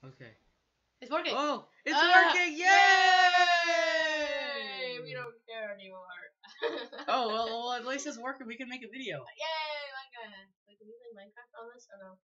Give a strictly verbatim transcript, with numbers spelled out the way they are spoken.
Okay. It's working. Oh, it's Ah, working! Yay! Yay! We don't care anymore. Oh, well, well, at least it's working. We can make a video. Yay! Minecraft. Wait, can we play Minecraft on this or no?